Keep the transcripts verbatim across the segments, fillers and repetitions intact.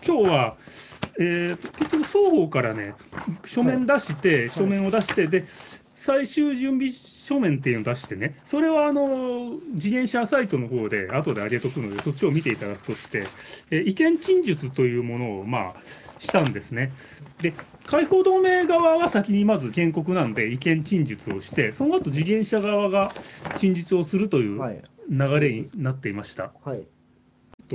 今日は、えー、結局双方からね書面出して、はい、書面を出して、で最終準備書面っていうのを出してね、それはあの自転車サイトの方で後で上げとくので、そっちを見ていただくとして、えー、意見陳述というものをまあしたんですね。で解放同盟側は先にまず原告なんで意見陳述をして、その後自転車側が陳述をするという流れになっていました。 はい。 と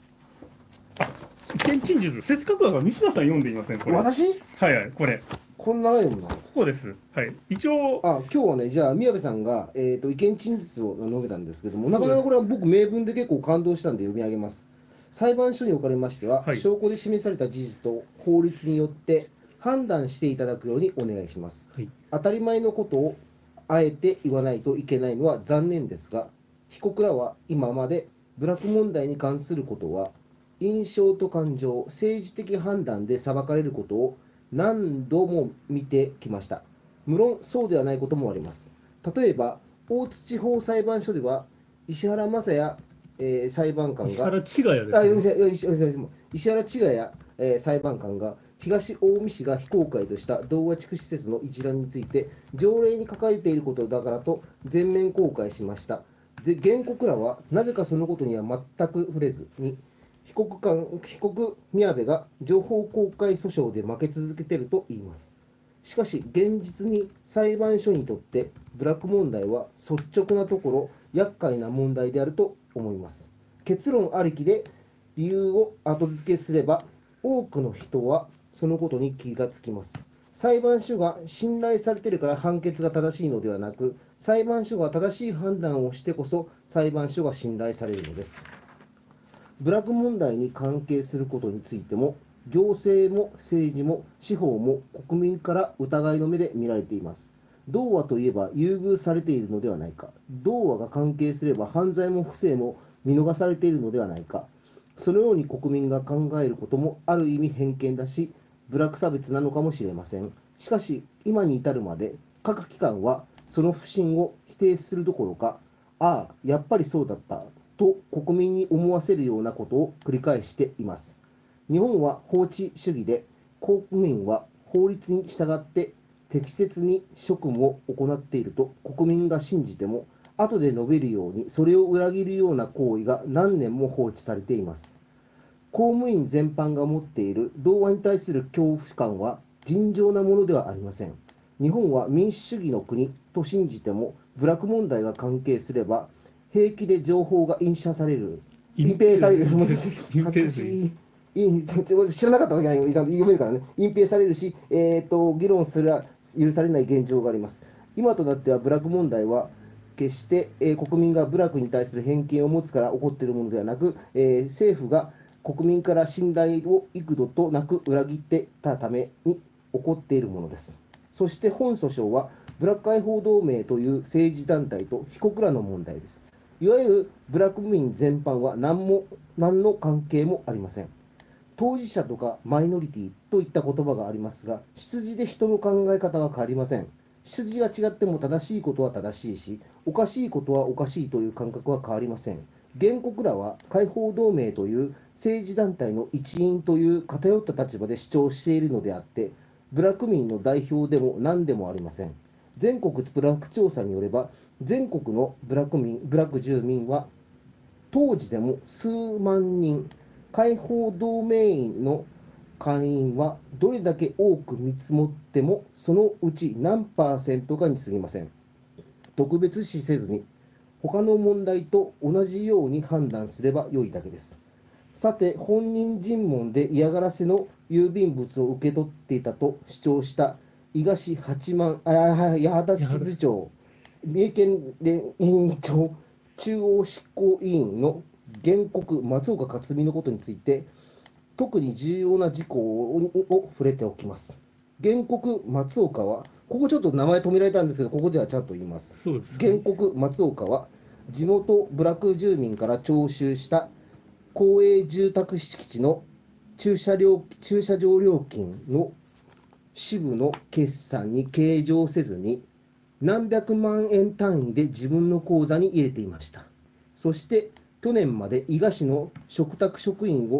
意見陳述、せっかくだから西田さん読んでいませんこれ。 私？ はいはい、これ。 こんな長いの？ここです。はい。一応。 あ、今日はね、じゃあ宮部さんが、えーと、意見陳述を述べたんですけども、なかなかこれは僕名文で結構感動したんで読み上げます。裁判所におかれましては、はい、証拠で示された事実と法律によって判断していただくようにお願いします。はい、当たり前のことをあえて言わないといけないのは残念ですが、被告らは今まで部落問題に関することは印象と感情、政治的判断で裁かれることを何度も見てきました。無論そうではないこともあります。例えば大津地方裁判所では石原正也、えー、裁判官が石原千賀谷ですね。 石原千賀谷、えー、裁判官が東近江市が非公開とした同和地区施設の一覧について条例に書かれていることだからと全面公開しました。原告らはなぜかそのことには全く触れずに、被告官被告宮部が情報公開訴訟で負け続けていると言います。しかし現実に裁判所にとって部落問題は率直なところ厄介な問題であると思います。結論ありきで理由を後付けすれば多くの人はそのことに気がつきます。裁判所が信頼されているから判決が正しいのではなく、裁判所が正しい判断をしてこそ裁判所が信頼されるのです。部落問題に関係することについても、行政も政治も司法も国民から疑いの目で見られています。同和といえば優遇されているのではないか。同和が関係すれば犯罪も不正も見逃されているのではないか。そのように国民が考えることもある意味偏見だし、部落差別なのかもしれません。しかし今に至るまで各機関はその不信を否定するどころか、ああやっぱりそうだったと国民に思わせるようなことを繰り返しています。日本は法治主義で、国民は法律に従って適切に職務を行っていると国民が信じても、後で述べるようにそれを裏切るような行為が何年も放置されています。公務員全般が持っている同和に対する恐怖感は尋常なものではありません。日本は民主主義の国と信じても、部落問題が関係すれば平気で情報が印写される、隠蔽される、恥ずかしい、知らなかったわけないよ、読めるからね、隠蔽されるし、えーと、議論すら許されない現状があります。今となっては部落問題は決して、えー、国民が部落に対する偏見を持つから起こっているものではなく、えー、政府が国民から信頼を幾度となく裏切ってたために起こっているものです。そして本訴訟は部落解放同盟という政治団体と被告らの問題です。いわゆる部落民全般は何も何の関係もありません。当事者とかマイノリティといった言葉がありますが、出自で人の考え方は変わりません。出自が違っても正しいことは正しいし、おかしいことはおかしいという感覚は変わりません。原告らは解放同盟という政治団体の一員という偏った立場で主張しているのであって、部落民の代表でも何でもありません。全国部落調査によれば、全国の部落民、部落住民は当時でも数万人、解放同盟員の会員はどれだけ多く見積もってもそのうち何パーセントかに過ぎません。特別視せずに他の問題と同じように判断すればよいだけです。さて、本人尋問で嫌がらせの郵便物を受け取っていたと主張した伊賀市八幡あ八幡支部長、三重県連委員長、中央執行委員の原告松岡克美のことについて特に重要な事項を触れておきます。原告松岡は、ここちょっと名前止められたんですけど、ここではちゃんと言います。 そうですね、 原告松岡は地元部落住民から徴収した公営住宅敷地の駐車料駐車場料金の支部の決算に計上せずに何百万円単位で自分の口座に入れていました。そして去年まで伊賀市の嘱託職員を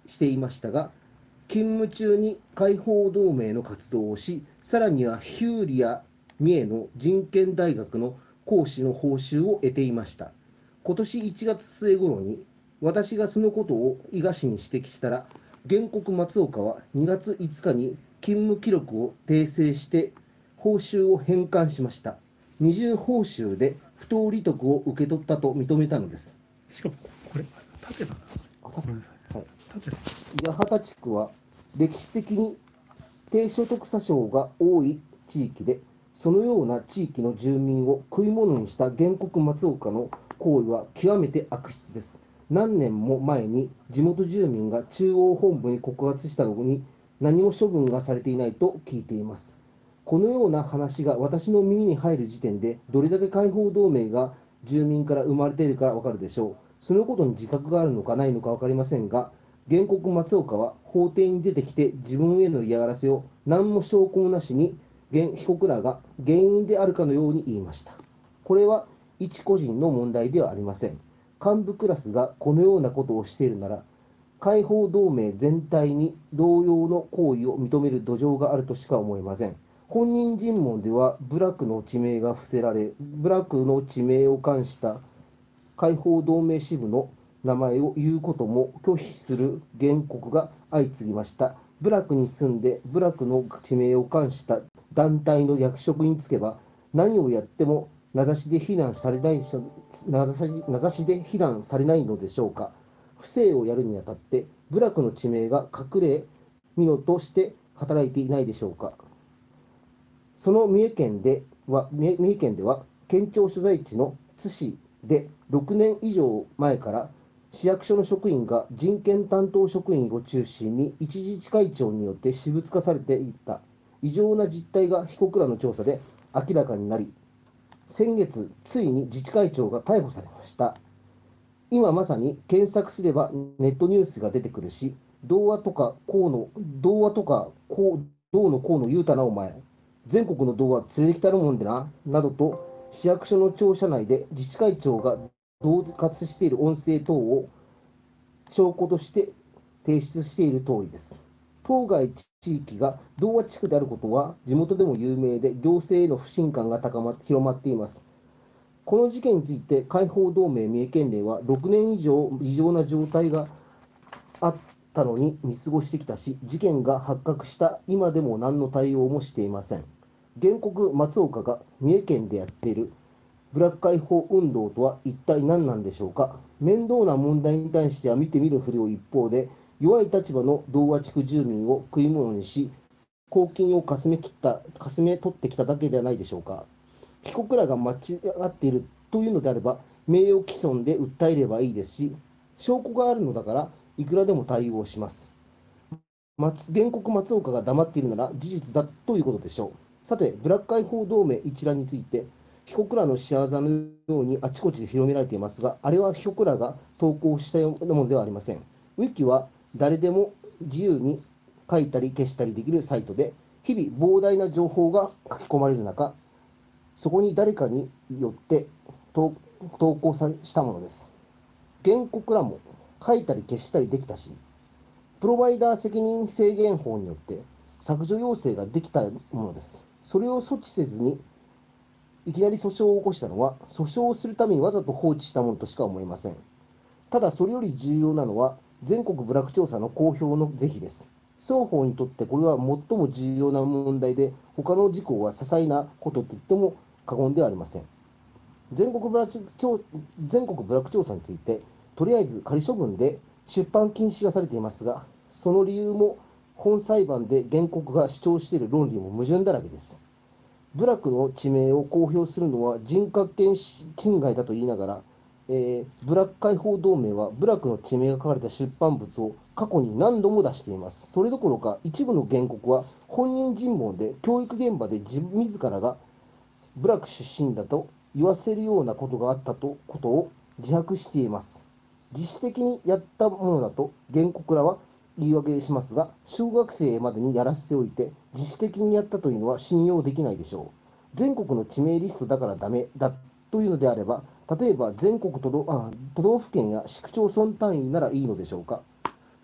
していましたが、勤務中に解放同盟の活動をし、さらにはヒューリア・ミエの人権大学の講師の報酬を得ていました。今年いちがつ末頃に、私がそのことを伊賀氏に指摘したら、原告松岡はにがついつかに勤務記録を訂正して報酬を返還しました。二重報酬で不当利得を受け取ったと認めたのです。 しかもこれ縦だな。ごめんなさい。 はい、 縦だ。 八幡地区は歴史的に低所得者層が多い地域で、そのような地域の住民を食い物にした原告松岡の行為は極めて悪質です。何年も前に地元住民が中央本部に告発したのに何も処分がされていないと聞いています。このような話が私の耳に入る時点でどれだけ解放同盟が住民から生まれているかわかるでしょう。そのことに自覚があるのかないのか分かりませんが、原告松岡は法廷に出てきて自分への嫌がらせを何も証拠もなしに被告らが原因であるかのように言いました。これは一個人の問題ではありません。幹部クラスがこのようなことをしているなら、解放同盟全体に同様の行為を認める土壌があるとしか思えません。本人尋問では部落の地名が伏せられ、部落の地名を冠した解放同盟支部の名前を言うことも拒否する原告が相次ぎました。部落に住んで部落の地名を冠した団体の役職に就けば何をやっても名指しで非難されない名指し名指しで非難されないのでしょうか。不正をやるにあたって部落の地名が隠れ蓑として働いていないでしょうか。その三重県では三重県では県庁所在地の津市でろくねん以上前から市役所の職員が人権担当職員を中心に一自治会長によって私物化されていった異常な実態が被告らの調査で明らかになり、先月ついに自治会長が逮捕されました。今まさに検索すればネットニュースが出てくるし、童話とかこうの童話とかこうどうのこうの言うたなお前、全国の童話連れてきたるもんでななどと市役所の庁舎内で自治会長が恫喝している音声等を証拠として提出している通りです。当該地域が童話地区であることは地元でも有名で、行政への不信感が高ま広まっています。この事件について解放同盟三重県連はろくねん以上異常な状態があったのに見過ごしてきたし、事件が発覚した今でも何の対応もしていません。原告松岡が三重県でやっている部落解放運動とは一体何なんでしょうか。面倒な問題に対しては見てみるふりを一方で、弱い立場の童話地区住民を食い物にし、公金をかすめ切ったかすめ取ってきただけではないでしょうか。被告らが間違っているというのであれば、名誉毀損で訴えればいいですし、証拠があるのだからいくらでも対応します。松原告松岡が黙っているなら事実だということでしょう。さて、ブラック解放同盟一覧について、被告らの仕業のようにあちこちで広められていますが、あれは被告らが投稿したようなものではありません。ウィキは誰でも自由に書いたり消したりできるサイトで、日々膨大な情報が書き込まれる中、そこに誰かによって投稿さしたものです。原告らも書いたり消したりできたし、プロバイダー責任制限法によって削除要請ができたものです。それを措置せずにいきなり訴訟を起こしたのは、訴訟をするためにわざと放置したものとしか思えません。ただそれより重要なのは全国部落調査の公表の是非です。双方にとってこれは最も重要な問題で、他の事項は些細なことと言っても過言ではありません。全国部落調全国部落調査について、とりあえず仮処分で出版禁止がされていますが、その理由も本裁判で原告が主張している論理も矛盾だらけです。部落の地名を公表するのは人格権侵害だと言いながら、えー、部落解放同盟は部落の地名が書かれた出版物を過去に何度も出しています。それどころか一部の原告は本人尋問で教育現場で自自らが部落出身だと言わせるようなことがあったとことを自白しています。自主的にやったものだと原告らは言い訳しますが、小学生までにやらせておいて自主的にやったというのは信用できないでしょう。全国の地名リストだからダメだというのであれば、例えば全国都道あ都道府県や市区町村単位ならいいのでしょうか。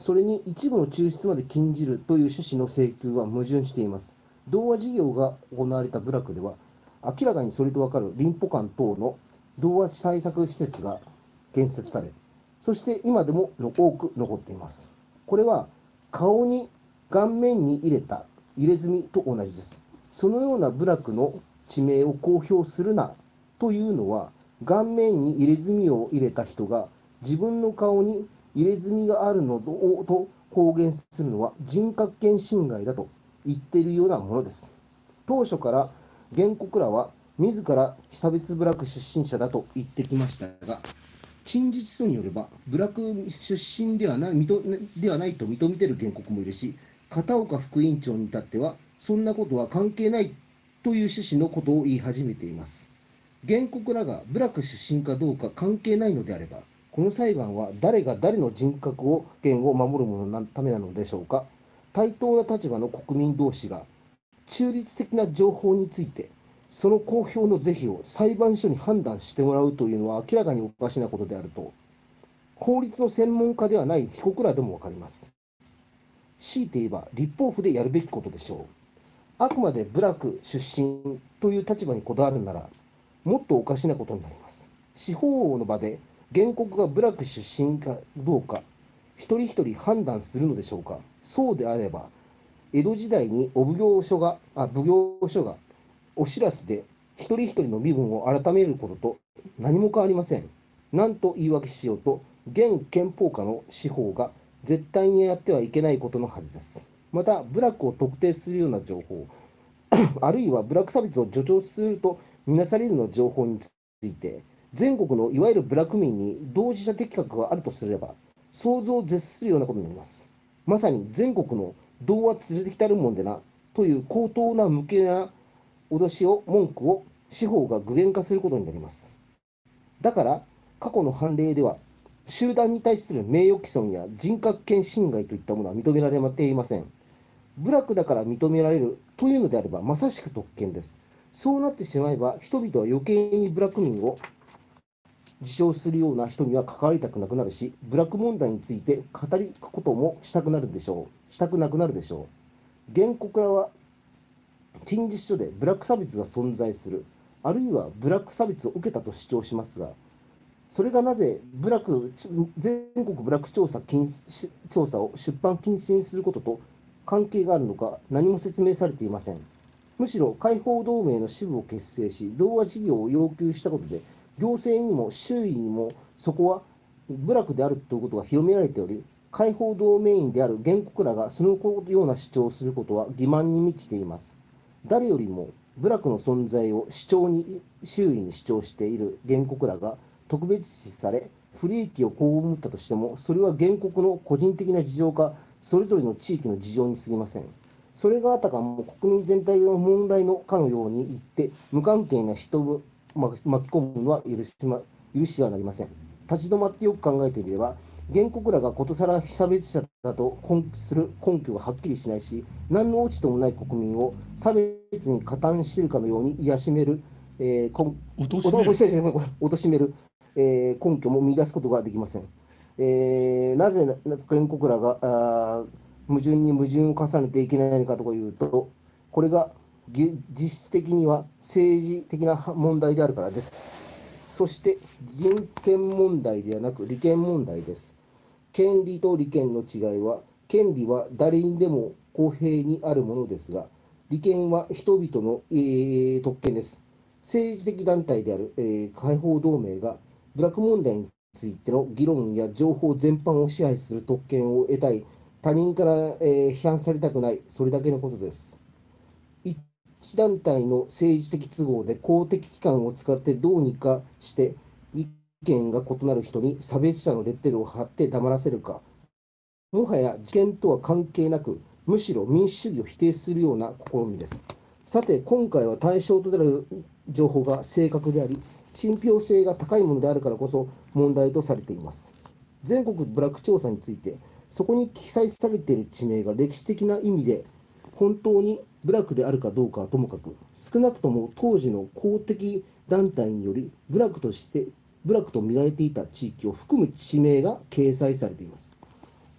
それに一部の抽出まで禁じるという趣旨の請求は矛盾しています。童話事業が行われた部落では、明らかにそれとわかる林保館等の童話対策施設が建設され、そして今でも多く残っています。これは顔に顔面に入れた入れ墨と同じです。そのような部落の地名を公表するなというのは、顔面に入れ墨を入れた人が自分の顔に入れ墨があるのをと公言するのは人格権侵害だと言っているようなものです。当初から原告らは自ら被差別部落出身者だと言ってきましたが、陳述書によれば部落出身ではない認ではないと認めている原告もいるし、片岡副院長に至ってはそんなことは関係ないという趣旨のことを言い始めています。原告らが部落出身かどうか関係ないのであれば、この裁判は誰が誰の人格を権を守るもののためなのでしょうか。対等な立場の国民同士が中立的な情報についてその公表の是非を裁判所に判断してもらうというのは明らかにおかしなことであると、法律の専門家ではない被告らでも分かります。強いて言えば立法府でやるべきことでしょう。あくまで部落出身という立場にこだわるなら、もっとおかしなことになります。司法の場で原告が部落出身かどうか、一人一人判断するのでしょうか。そうであれば、江戸時代にお奉行所が、あ奉行所がお知らせで一人一人の身分を改めることと何も変わりません。何と言い訳しようと、現憲法下の司法が絶対にやってはいけないことのはずです。また、部落を特定するような情報、あるいは部落差別を助長するとみなされるような情報について、全国のいわゆる部落民に同時者的確があるとすれば、想像を絶するようなことになります。まさに全国の童話連れてきたるもんでなという高等な無形な脅しを文句を司法が具現化することになります。だから過去の判例では集団に対する名誉毀損や人格権侵害といったものは認められていません。部落だから認められるというのであればまさしく特権です。そうなってしまえば人々は余計に部落民を自称するような人には関わりたくなくなるし、部落問題について語りこともしたくなるでしょう。したくなくなるでしょう。原告らは陳述書で部落差別が存在する、あるいは部落差別を受けたと主張しますが、それがなぜ部落全国部落調査禁止調査を出版禁止にすることと関係があるのか何も説明されていません。むしろ解放同盟の支部を結成し、童話事業を要求したことで、行政にも周囲にもそこは部落であるということが広められており、解放同盟員である原告らがそのような主張をすることは欺瞞に満ちています。誰よりも部落の存在を主張に周囲に主張している原告らが特別視され、不利益を被ったとしても、それは原告の個人的な事情か、それぞれの地域の事情に過ぎません。それがあたかも国民全体の問題のかのように言って、無関係な人を巻き込むのは許しま許しはなりません。立ち止まってよく考えてみれば、原告らがことさら被差別者だとする根拠がはっきりしないし、何の落ちともない国民を差別に加担しているかのように癒しめる、えー、こ貶としめる貶しめる、えー、根拠も見出すことができません。えー、なぜ原告らがあ矛盾に矛盾を重ねていけないのかというと、これが実質的には政治的な問題であるからです。そして人権問題ではなく利権問題です。権利と利権の違いは、権利は誰にでも公平にあるものですが、利権は人々の、えー、特権です。政治的団体である、えー、解放同盟が部落問題についての議論や情報全般を支配する特権を得たい、他人から、えー、批判されたくない、それだけのことです。一団体の政治的都合で公的機関を使ってどうにかして意見が異なる人に差別者のレッテルを貼って黙らせるか、もはや事件とは関係なく、むしろ民主主義を否定するような試みです。さて、今回は対象となる情報が正確であり、信憑性が高いものであるからこそ問題とされています。全国部落調査について、そこに記載されている地名が歴史的な意味で本当に部落であるかどうかはともかく、少なくとも当時の公的団体により部落として部落と見られていた地域を含む地名が掲載されています。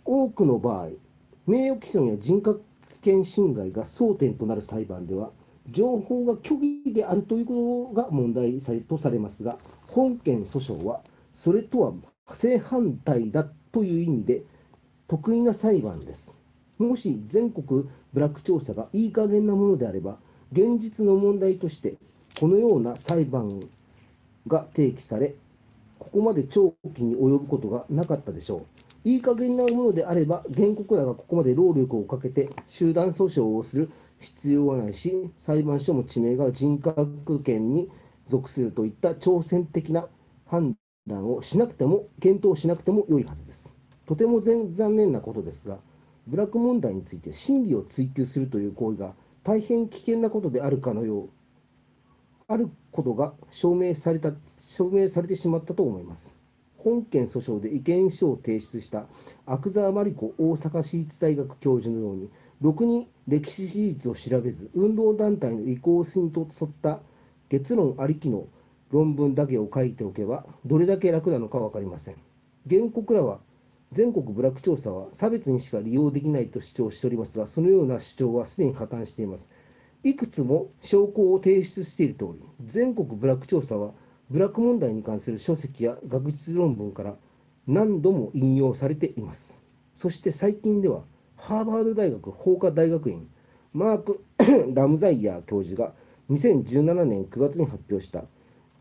多くの場合、名誉毀損や人格権侵害が争点となる裁判では、情報が虚偽であるということが問題とされますが、本件訴訟はそれとは正反対だという意味で得意な裁判です。もし全国ブラック調査がいい加減なものであれば、現実の問題としてこのような裁判が提起され、ここまで長期に及ぶことがなかったでしょう。いい加減なものであれば、原告らがここまで労力をかけて集団訴訟をする必要はないし、裁判所も地名が人格権に属するといった挑戦的な判断をしなくても、検討しなくても良いはずです。とても残念なことですが、ブラック問題について真理を追求するという行為が大変危険なことであるかのよう、あることが証明された、証明されてしまったと思います。本件訴訟で意見書を提出した阿久澤真理子大阪市立大学教授のように、ろくに歴史事実を調べず、運動団体の意向に沿った結論ありきの論文だけを書いておけば、どれだけ楽なのか分かりません。原告らは、全国ブラック調査は差別にしか利用できないと主張しておりますが、そのような主張はすでに破綻しています。いくつも証拠を提出しているとおり、全国ブラック調査は、ブラック問題に関する書籍や学術論文から何度も引用されています。そして最近では、ハーバード大学法科大学院、マーク・ラムザイヤー教授がにせんじゅうななねんくがつに発表した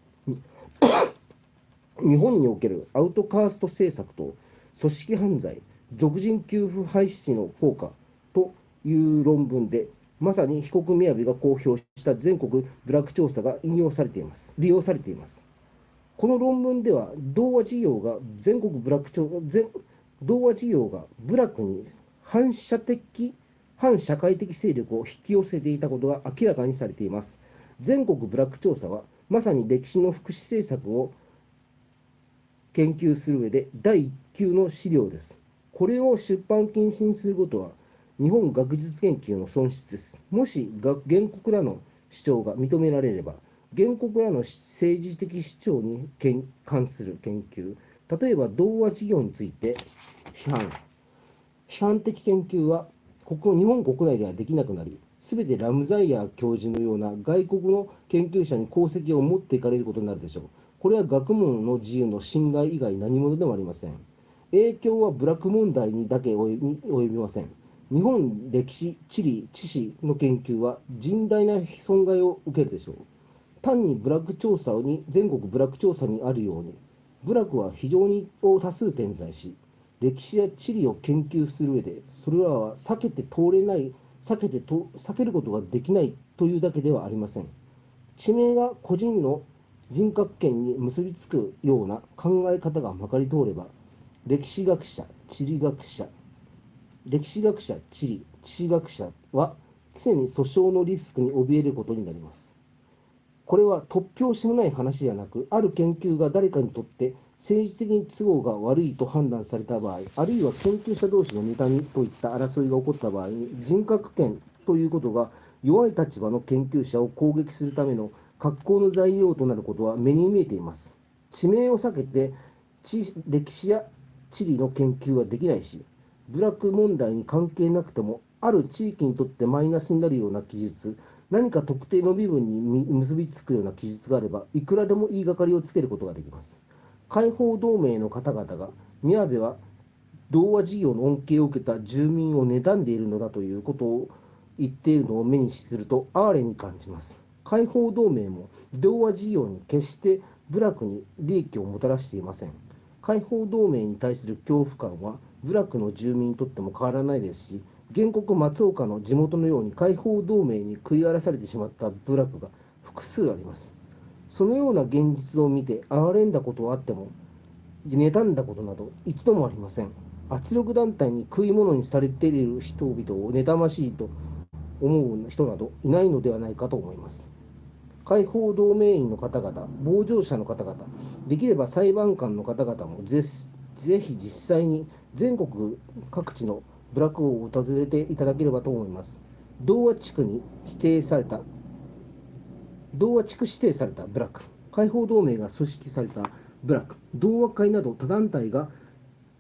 日本におけるアウトカースト政策と組織犯罪、俗人給付廃止の効果という論文で、まさに被告宮部が公表した全国ブラック調査が引用されています。利用されています。この論文では、同和事業が全国ブラック調全同和事業が部落に反社的、反社会的勢力を引き寄せていたことが明らかにされています。全国ブラック調査は、まさに歴史の福祉政策を研究する上で第一級の資料です。これを出版禁止にすることは、日本学術研究の損失です。もし原告らの主張が認められれば、原告らの政治的主張に関する研究、例えば同和事業について批判、批判的研究はここ日本国内ではできなくなり、すべてラムザイヤー教授のような外国の研究者に功績を持っていかれることになるでしょう。これは学問の自由の侵害以外何者でもありません。影響はブラック問題にだけ及びません。日本歴史、地理、知識の研究は甚大な損害を受けるでしょう。単にブラック調査に、全国ブラック調査にあるように、部落は非常に多数点在し、歴史や地理を研究する上で、それらは避けて通れない、避けてと避けることができないというだけではありません。地名が個人の人格権に結びつくような考え方がまかり通れば、歴史学者、地理学者、歴史学者、地理、地史学者は常に訴訟のリスクに怯えることになります。これは突拍子もない話ではなく、ある研究が誰かにとって政治的に都合が悪いと判断された場合、あるいは研究者同士の妬みといった争いが起こった場合に、人格権ということが弱い立場の研究者を攻撃するための格好の材料となることは目に見えています。地名を避けて歴史や地理の研究はできないし、ブラック問題に関係なくても、ある地域にとってマイナスになるような記述、何か特定の身分に結びつくような記述があれば、いくらでも言いがかりをつけることができます。解放同盟の方々が、宮部は同和事業の恩恵を受けた住民を妬んでいるのだということを言っているのを目にすると哀れに感じます。解放同盟も同和事業に決して部落に利益をもたらしていません。解放同盟に対する恐怖感は部落の住民にとっても変わらないですし、原告松岡の地元のように解放同盟に食い荒らされてしまった部落が複数あります。そのような現実を見て哀れんだことはあっても、妬んだことなど一度もありません。圧力団体に食い物にされている人々を妬ましいと思う人などいないのではないかと思います。解放同盟員の方々、傍聴者の方々、できれば裁判官の方々もぜぜひ実際に全国各地の部落を訪れていただければと思います。同和地区に指定された、同和地区指定された部落、解放同盟が組織された部落、同和会など他団体が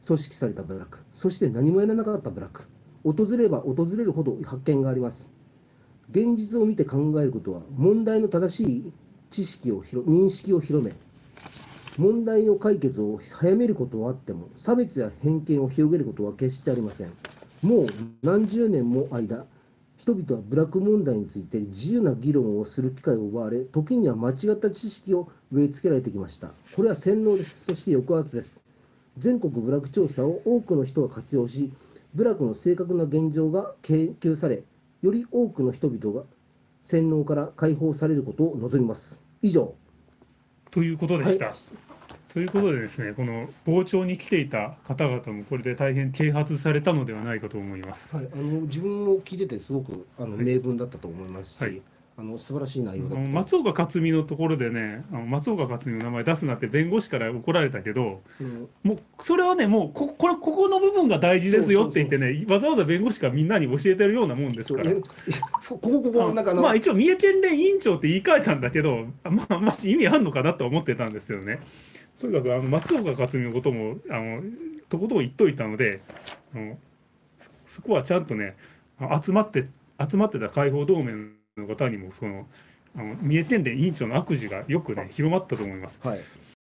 組織された部落、そして何もやらなかった部落、訪れれば訪れるほど発見があります。現実を見て考えることは、問題の正しい知識を広認識を広め、問題の解決を早めることはあっても、差別や偏見を広げることは決してありません。もう何十年も間、人々は部落問題について自由な議論をする機会を奪われ、時には間違った知識を植え付けられてきました。これは洗脳です。そして抑圧です。全国部落調査を多くの人が活用し、部落の正確な現状が研究され、より多くの人々が洗脳から解放されることを望みます。以上。 ということでした。 はい、 ということでですね、この傍聴に来ていた方々もこれで大変啓発されたのではないかと思います。 はい、あの自分も聞いててすごくあの名文だったと思いますし、 はい、 あの素晴らしい内容だった。 松岡克実のところでね、あの松岡克実の名前出すなって弁護士から怒られたけど、うん、もうそれはね、もうここれここの部分が大事ですよって言ってね、わざわざ弁護士がみんなに教えてるようなもんですから。 そうここここなんかのまあ一応三重県連委員長って言い換えたんだけど、まあまあ意味あんのかなと思ってたんですよね。とにかくあの松岡克実のこともあのとことん言っといたので、あのそこはちゃんとね集まって集まってた解放同盟の方にもそのあの三重県連委員長の悪事がよくね広まったと思います。 はい。